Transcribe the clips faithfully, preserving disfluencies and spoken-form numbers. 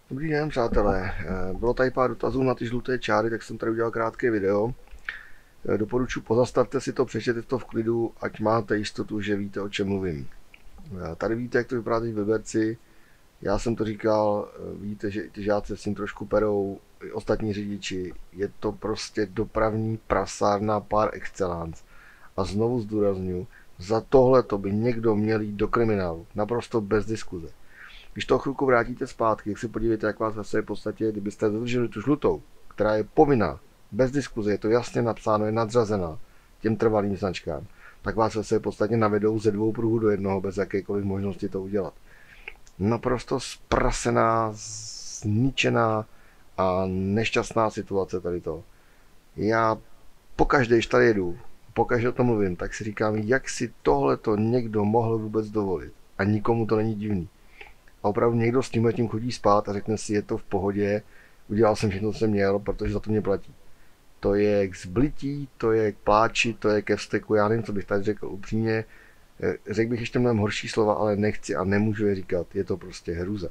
Dobrý den, přátelé. Bylo tady pár dotazů na ty žluté čáry, tak jsem tady udělal krátké video. Doporučuji, pozastavte si to, přečtěte to v klidu, ať máte jistotu, že víte, o čem mluvím. Tady víte, jak to vypadá teď ve Liberci. Já jsem to říkal, víte, že i ty žáci s tím trošku perou, i ostatní řidiči. Je to prostě dopravní prasárna par excellence. A znovu zdůraznuju, za tohle to by někdo měl jít do kriminálu. Naprosto bez diskuze. Když toho chvilku vrátíte zpátky, jak si podívejte, jak vás ve své podstatě, kdybyste dodrželi tu žlutou, která je povinná, bez diskuze, je to jasně napsáno, je nadřazená těm trvalým značkám, tak vás ve své podstatě navedou ze dvou pruhů do jednoho bez jakékoliv možnosti to udělat. Naprosto zprasená, zničená a nešťastná situace tady to. Já pokaždé, když tady jedu, pokaždé o tom mluvím, tak si říkám, jak si tohle to někdo mohl vůbec dovolit. A nikomu to není divný. A opravdu někdo s tímhle tím chodí spát a řekne si, je to v pohodě, udělal jsem všechno, co jsem měl, protože za to mě platí. To je k zblití, to je k pláči, to je ke vzteku, já nevím, co bych tady řekl upřímně. Řekl bych ještě mnohem horší slova, ale nechci a nemůžu je říkat, je to prostě hruza.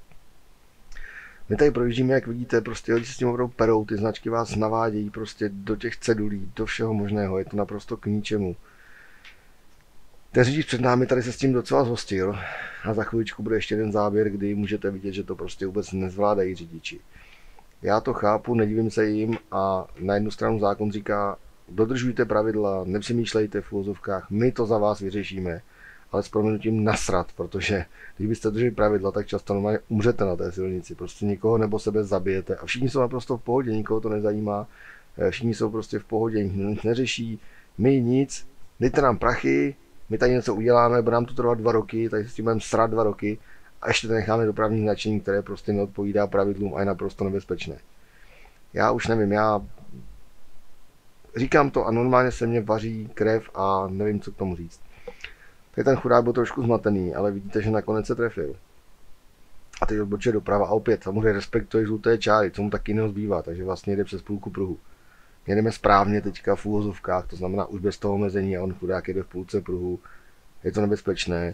My tady projíždíme, jak vidíte, prostě lidi se s tím opravdu perou, ty značky vás navádějí prostě do těch cedulí, do všeho možného, je to naprosto k ničemu. Ten řidič před námi tady se s tím docela zhostil a za chviličku bude ještě jeden záběr, kdy můžete vidět, že to prostě vůbec nezvládají řidiči. Já to chápu, nedivím se jim a na jednu stranu zákon říká, dodržujte pravidla, nepřemýšlejte v úvozovkách, my to za vás vyřešíme, ale s prominutím nasrat, protože když byste drželi pravidla, tak často normálně umřete na té silnici, prostě nikoho nebo sebe zabijete a všichni jsou naprosto v pohodě, nikoho to nezajímá, všichni jsou prostě v pohodě, nic neřeší, my nic, dejte nám prachy, my tady něco uděláme, bude nám to trvat dva roky, tady se s tím budeme srát dva roky a ještě to necháme dopravní značení, které prostě neodpovídá pravidlům a je naprosto nebezpečné. Já už nevím, já říkám to a normálně se mě vaří krev a nevím, co k tomu říct. Tady ten chudák byl trošku zmatený, ale vidíte, že nakonec se trefil. A teď odbočuje doprava a opět samozřejmě respektuje žluté čáry, co mu taky nezbývá, takže vlastně jde přes půlku pruhu. Jedeme správně teďka v úvozovkách, to znamená už bez toho omezení a on chudák jede v půlce pruhu. Je to nebezpečné.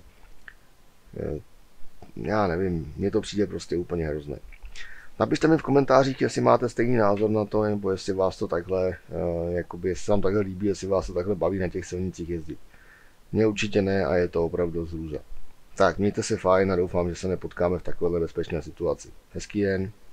Já nevím, mně to přijde prostě úplně hrozné. Napište mi v komentářích, jestli máte stejný názor na to, nebo jestli vás to takhle, jakoby, jestli vám takhle líbí, jestli vás to takhle baví na těch silnicích jezdit. Mně určitě ne a je to opravdu zhrůza. Tak, mějte se fajn a doufám, že se nepotkáme v takovéhle bezpečné situaci. Hezký den.